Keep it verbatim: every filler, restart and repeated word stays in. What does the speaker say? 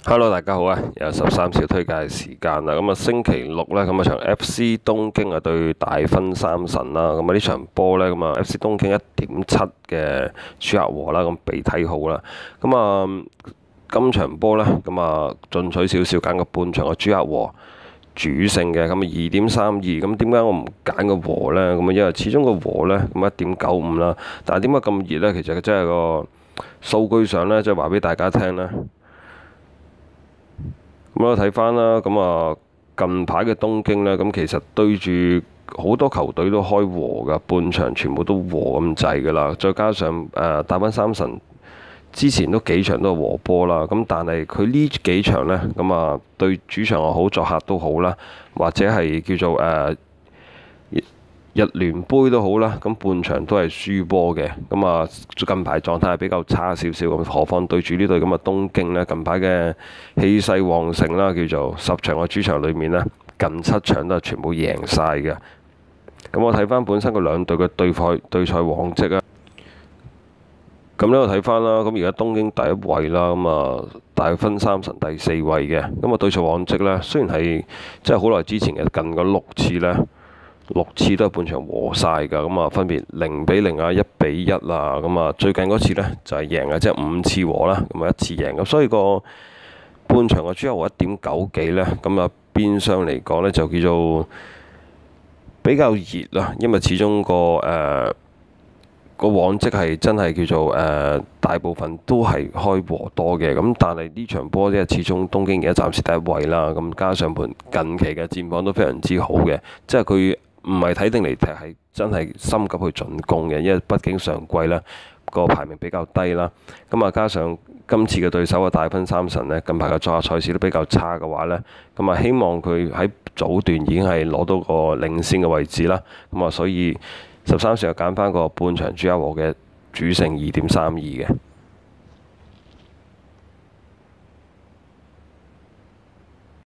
Hello，大家好啊！有十三小推介時間啦。咁啊，星期六呢，咁啊場 F C 東京啊對大分三神啦。咁啊呢場波呢，咁啊 F C 東京一點七嘅主客和啦，咁被睇好啦。咁啊，今場波呢，咁啊進取少少揀個半場嘅主客和主勝嘅，咁啊二點三二。咁點解我唔揀個和呢？咁啊因為始終個和呢，咁一點九五啦。但係點解咁熱呢？其實真係個數據上呢，即係話俾大家聽呢。咁我睇翻啦，咁啊近排嘅東京呢，咁其實對住好多球隊都開和㗎，半場全部都和咁滯㗎啦。再加上誒大分三神之前都幾場都係和波啦，咁但係佢呢幾場呢，咁啊對主場又好，作客都好啦，或者係叫做誒。呃日聯杯都好啦，咁半場都係輸波嘅，咁啊近排狀態係比較差少少，咁何況對住呢隊咁嘅東京呢，近排嘅氣勢旺盛啦，叫做十場嘅主場裏面呢，近七場都係全部贏晒嘅。咁我睇翻本身個兩隊嘅對賽對賽往績啊，咁呢我睇翻啦，咁而家東京第一位啦，咁啊大分三神第四位嘅，咁啊對賽往績呢，雖然係即係好耐之前嘅近嗰六次呢。六次都係半場和晒㗎，咁啊分別零比零啊、一比一啊，咁啊最近嗰次呢，就係贏嘅，即係五次和啦，咁啊一次贏，咁所以個半場嘅主客和一點九幾呢，咁啊變相嚟講呢，就叫做比較熱啦，因為始終個誒、呃、個往績係真係叫做誒、呃、大部分都係開和多嘅，咁但係呢場波呢，始終東京而家暫時第一位啦，咁加上盤近期嘅戰況都非常之好嘅，即係佢。唔係睇定嚟踢，係真係心急去進攻嘅，因為畢竟上季呢個排名比較低啦。咁啊，加上今次嘅對手嘅大分三神呢，近排嘅作客賽事都比較差嘅話呢，咁啊希望佢喺早段已經係攞到個領先嘅位置啦。咁啊，所以十三時就揀翻個半場主客和嘅主勝二點三二嘅。